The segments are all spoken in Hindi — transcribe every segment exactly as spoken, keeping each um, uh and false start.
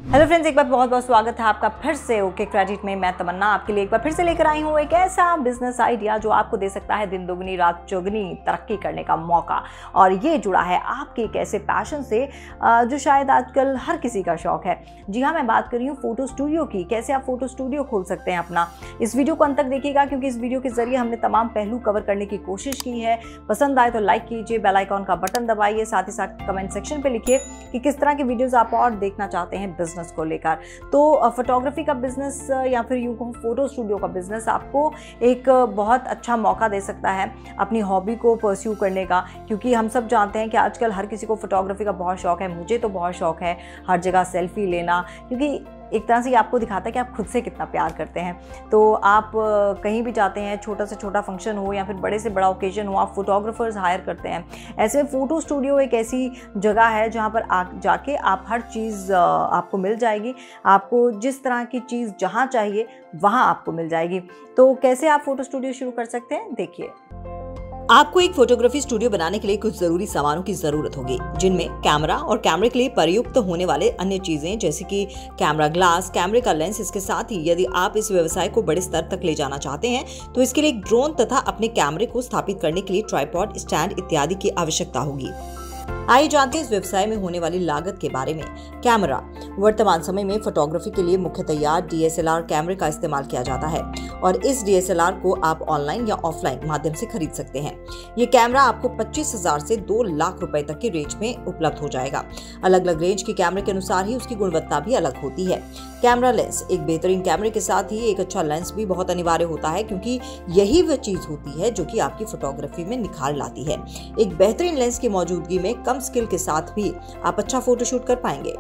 हेलो फ्रेंड्स, एक बार बहुत बहुत स्वागत है आपका फिर से ओके क्रेडिट में। मैं तमन्ना आपके लिए एक बार फिर से लेकर आई हूँ एक ऐसा बिजनेस आइडिया जो आपको दे सकता है दिन दोगुनी रात चौगुनी तरक्की करने का मौका। और ये जुड़ा है आपके एक ऐसे पैशन से जो शायद आजकल हर किसी का शौक है। जी हाँ, मैं बात कर रही हूँ फोटो स्टूडियो की। कैसे आप फोटो स्टूडियो खोल सकते हैं अपना। इस वीडियो को अंत तक देखिएगा क्योंकि इस वीडियो के जरिए हमने तमाम पहलू कवर करने की कोशिश की है। पसंद आए तो लाइक कीजिए, बेल आइकॉन का बटन दबाइए, साथ ही साथ कमेंट सेक्शन पे लिखिए कि किस तरह की वीडियोस आप और देखना चाहते हैं बिजनेस को लेकर। तो फोटोग्राफी का बिजनेस या फिर यूं कहूं फोटो स्टूडियो का बिजनेस आपको एक बहुत अच्छा मौका दे सकता है अपनी हॉबी को परस्यू करने का, क्योंकि हम सब जानते हैं कि आजकल हर किसी को फोटोग्राफी का बहुत शौक है। मुझे तो बहुत शौक है हर जगह सेल्फी लेना, क्योंकि एक तरह से ये आपको दिखाता है कि आप खुद से कितना प्यार करते हैं। तो आप कहीं भी जाते हैं, छोटा से छोटा फंक्शन हो या फिर बड़े से बड़ा ओकेजन हो, आप फोटोग्राफर्स हायर करते हैं। ऐसे में फ़ोटो स्टूडियो एक ऐसी जगह है जहाँ पर आ जाके आप हर चीज़ आपको मिल जाएगी। आपको जिस तरह की चीज़ जहाँ चाहिए वहाँ आपको मिल जाएगी। तो कैसे आप फ़ोटो स्टूडियो शुरू कर सकते हैं, देखिए। आपको एक फोटोग्राफी स्टूडियो बनाने के लिए कुछ जरूरी सामानों की जरूरत होगी, जिनमें कैमरा और कैमरे के लिए प्रयुक्त होने वाले अन्य चीजें जैसे कि कैमरा ग्लास, कैमरे का लेंस। इसके साथ ही यदि आप इस व्यवसाय को बड़े स्तर तक ले जाना चाहते हैं तो इसके लिए एक ड्रोन तथा अपने कैमरे को स्थापित करने के लिए ट्राइपॉड, स्टैंड इत्यादि की आवश्यकता होगी। आइए जानते हैं इस व्यवसाय में होने वाली लागत के बारे में। कैमरा वर्तमान समय में फोटोग्राफी के लिए मुख्यतया डी एस एल आर कैमरे का इस्तेमाल किया जाता है और इस डी एस एल आर को आप ऑनलाइन या ऑफलाइन माध्यम से खरीद सकते हैं। ये कैमरा आपको पच्चीस हजार से दो लाख रुपए तक की रेंज में उपलब्ध हो जाएगा। अलग अलग रेंज के कैमरे के अनुसार ही उसकी गुणवत्ता भी अलग होती है। कैमरा लेंस, एक बेहतरीन कैमरे के साथ ही एक अच्छा लेंस भी बहुत अनिवार्य होता है, क्योंकि यही वह चीज होती है जो कि आपकी फोटोग्राफी में निखार लाती है। एक बेहतरीन लेंस की मौजूदगी में कम स्किल के साथ भी आप अच्छा फोटोशूट कर पाएंगे।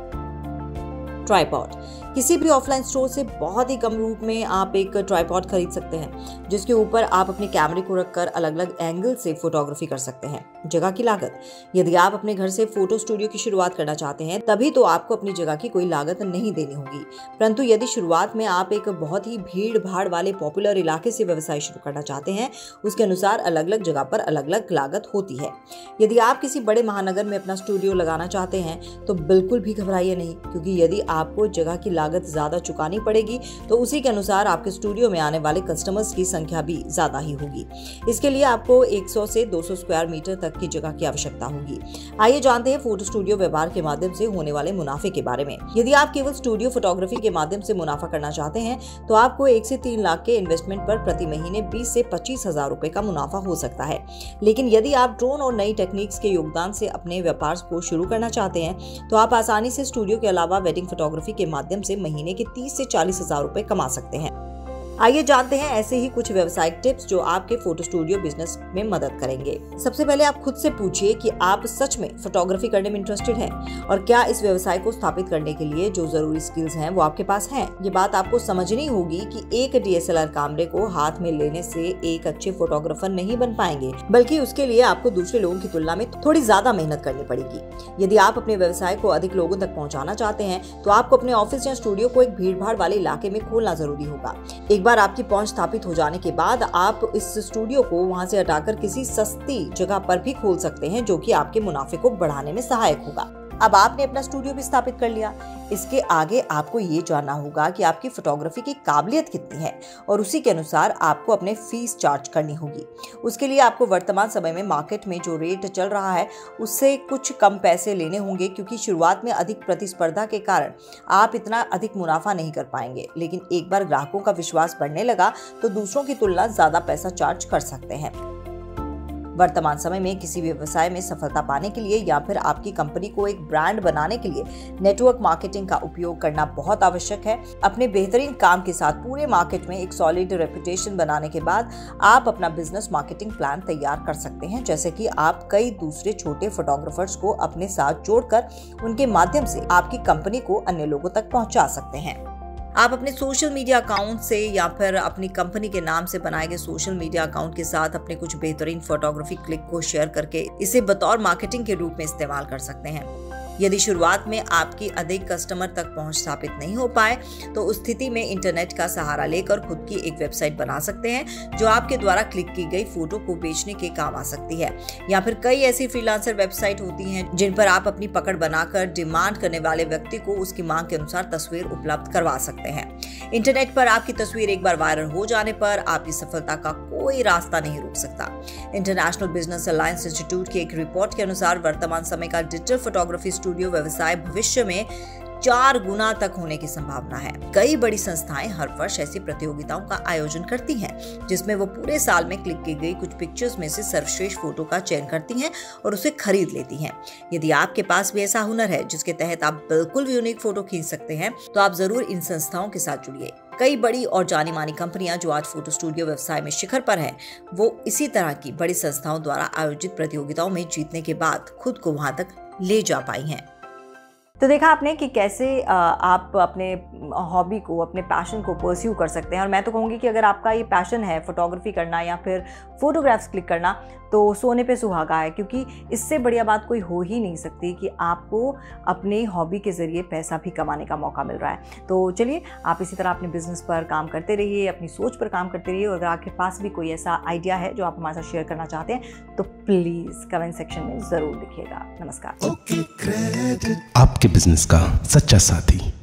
ट्राइपॉड, किसी भी ऑफलाइन स्टोर से बहुत ही कम रूप में आप एक ट्राइपॉड खरीद सकते हैं, जिसके ऊपर आप अपने कैमरे को रखकर अलग अलग एंगल से फोटोग्राफी कर सकते हैं। जगह की लागत, यदि आप अपने घर से फोटो स्टूडियो की शुरुआत करना चाहते हैं तभी तो आपको अपनी जगह की कोई लागत नहीं देनी होगी, परंतु यदि शुरुआत में आप एक बहुत ही भीड़ भाड़ वाले पॉपुलर इलाके से व्यवसाय शुरू करना चाहते हैं, उसके अनुसार अलग अलग जगह पर अलग अलग लागत होती है। यदि आप किसी बड़े महानगर में अपना स्टूडियो लगाना चाहते हैं तो बिल्कुल भी घबराइए नहीं, क्योंकि यदि आपको जगह की लागत ज्यादा चुकानी पड़ेगी तो उसी के अनुसार आपके स्टूडियो में आने वाले कस्टमर्स की संख्या भी ज्यादा ही होगी। इसके लिए आपको सौ से दो सौ स्क्वायर मीटर तक की जगह की आवश्यकता होगी। आइए जानते हैं फोटो स्टूडियो व्यापार के माध्यम से होने वाले मुनाफे के बारे में। यदि आप केवल स्टूडियो फोटोग्राफी के माध्यम से मुनाफा करना चाहते हैं तो आपको एक से तीन लाख के इन्वेस्टमेंट पर प्रति महीने बीस से पच्चीस हजार रुपए का मुनाफा हो सकता है। लेकिन यदि आप ड्रोन और नई टेक्निक्स के योगदान से अपने व्यापार को शुरू करना चाहते हैं तो आप आसानी से स्टूडियो के अलावा वेडिंग फोटोग्राफी के माध्यम से महीने के तीस से चालीस हजार रुपए कमा सकते हैं। आइए जानते हैं ऐसे ही कुछ व्यावसायिक टिप्स जो आपके फोटो स्टूडियो बिजनेस में मदद करेंगे। सबसे पहले आप खुद से पूछिए कि आप सच में फोटोग्राफी करने में इंटरेस्टेड हैं और क्या इस व्यवसाय को स्थापित करने के लिए जो जरूरी स्किल्स हैं वो आपके पास हैं। ये बात आपको समझनी होगी कि एक डी एस एल आर कैमरे को हाथ में लेने से एक अच्छे फोटोग्राफर नहीं बन पाएंगे, बल्कि उसके लिए आपको दूसरे लोगों की तुलना में थोड़ी ज्यादा मेहनत करनी पड़ेगी। यदि आप अपने व्यवसाय को अधिक लोगों तक पहुँचाना चाहते हैं तो आपको अपने ऑफिस या स्टूडियो को एक भीड़ भाड़ वाले इलाके में खोलना जरूरी होगा। एक बार आपकी पहुंच स्थापित हो जाने के बाद आप इस स्टूडियो को वहां से हटाकर किसी सस्ती जगह पर भी खोल सकते हैं, जो कि आपके मुनाफे को बढ़ाने में सहायक होगा। अब आपने अपना स्टूडियो भी स्थापित कर लिया, इसके आगे आपको ये जानना होगा कि आपकी फोटोग्राफी की काबिलियत कितनी है और उसी के अनुसार आपको अपने फीस चार्ज करनी होगी। उसके लिए आपको वर्तमान समय में मार्केट में जो रेट चल रहा है उससे कुछ कम पैसे लेने होंगे, क्योंकि शुरुआत में अधिक प्रतिस्पर्धा के कारण आप इतना अधिक मुनाफा नहीं कर पाएंगे। लेकिन एक बार ग्राहकों का विश्वास बढ़ने लगा तो दूसरों की तुलना ज्यादा पैसा चार्ज कर सकते हैं। वर्तमान समय में किसी भी व्यवसाय में सफलता पाने के लिए या फिर आपकी कंपनी को एक ब्रांड बनाने के लिए नेटवर्क मार्केटिंग का उपयोग करना बहुत आवश्यक है। अपने बेहतरीन काम के साथ पूरे मार्केट में एक सॉलिड रेपुटेशन बनाने के बाद आप अपना बिजनेस मार्केटिंग प्लान तैयार कर सकते हैं, जैसे कि आप कई दूसरे छोटे फोटोग्राफर्स को अपने साथ जोड़कर उनके माध्यम से आपकी कंपनी को अन्य लोगों तक पहुंचा सकते हैं। आप अपने सोशल मीडिया अकाउंट से या फिर अपनी कंपनी के नाम से बनाए गए सोशल मीडिया अकाउंट के साथ अपने कुछ बेहतरीन फोटोग्राफी क्लिक को शेयर करके इसे बतौर मार्केटिंग के रूप में इस्तेमाल कर सकते हैं। यदि शुरुआत में आपकी अधिक कस्टमर तक पहुंच स्थापित नहीं हो पाए तो उस स्थिति में इंटरनेट का सहारा लेकर खुद की एक वेबसाइट बना सकते हैं जो आपके द्वारा क्लिक की गई फोटो को बेचने के काम आ सकती है। या फिर कई ऐसी फ्रीलांसर वेबसाइट होती हैं जिन पर आप अपनी पकड़ बनाकर डिमांड करने वाले व्यक्ति को उसकी मांग के अनुसार तस्वीर उपलब्ध करवा सकते हैं। इंटरनेट पर आपकी तस्वीर एक बार वायरल हो जाने पर आपकी सफलता का कोई रास्ता नहीं रुक सकता। इंटरनेशनल बिजनेस अलायंस इंस्टीट्यूट की एक रिपोर्ट के अनुसार वर्तमान समय का डिजिटल फोटोग्राफी स्टूडियो व्यवसाय भविष्य में चार गुना तक होने की संभावना है। कई बड़ी संस्थाएं हर वर्ष ऐसी प्रतियोगिताओं का आयोजन करती हैं, जिसमें वो पूरे साल में क्लिक की गई कुछ पिक्चर्स में से सर्वश्रेष्ठ फोटो का चयन करती हैं और उसे खरीद लेती हैं। यदि आपके पास भी ऐसा हुनर है जिसके तहत आप बिल्कुल यूनिक फोटो खींच सकते हैं, तो आप जरूर इन संस्थाओं के साथ जुड़िए। कई बड़ी और जानी मानी कंपनियां जो आज फोटो स्टूडियो व्यवसाय में शिखर पर हैं, वो इसी तरह की बड़ी संस्थाओं द्वारा आयोजित प्रतियोगिताओं में जीतने के बाद खुद को वहां तक ले जा पाई हैं। तो देखा आपने कि कैसे आप अपने हॉबी को, अपने पैशन को परस्यू कर सकते हैं। और मैं तो कहूँगी कि अगर आपका ये पैशन है फोटोग्राफी करना या फिर फोटोग्राफ्स क्लिक करना, तो सोने पे सुहागा है, क्योंकि इससे बढ़िया बात कोई हो ही नहीं सकती कि आपको अपने हॉबी के ज़रिए पैसा भी कमाने का मौका मिल रहा है। तो चलिए, आप इसी तरह अपने बिजनेस पर काम करते रहिए, अपनी सोच पर काम करते रहिए। और अगर आपके पास भी कोई ऐसा आइडिया है जो आप हमारे साथ शेयर करना चाहते हैं तो प्लीज़ कमेंट सेक्शन में ज़रूर लिखिएगा। नमस्कार। आपके बिजनेस का सच्चा साथी।